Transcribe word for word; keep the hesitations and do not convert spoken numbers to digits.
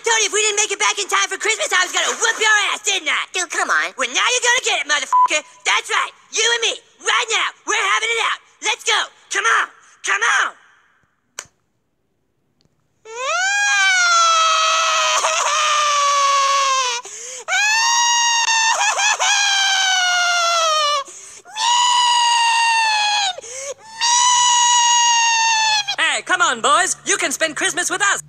told you if we didn't make it back in time for Christmas, I was gonna whoop your ass, didn't I? Dude, come on. Well, now you're gonna get it, motherfucker. That's right. You and me. Right now. We're having it out. Let's go. Come on. Come on. Hey, come on, boys. You can spend Christmas with us.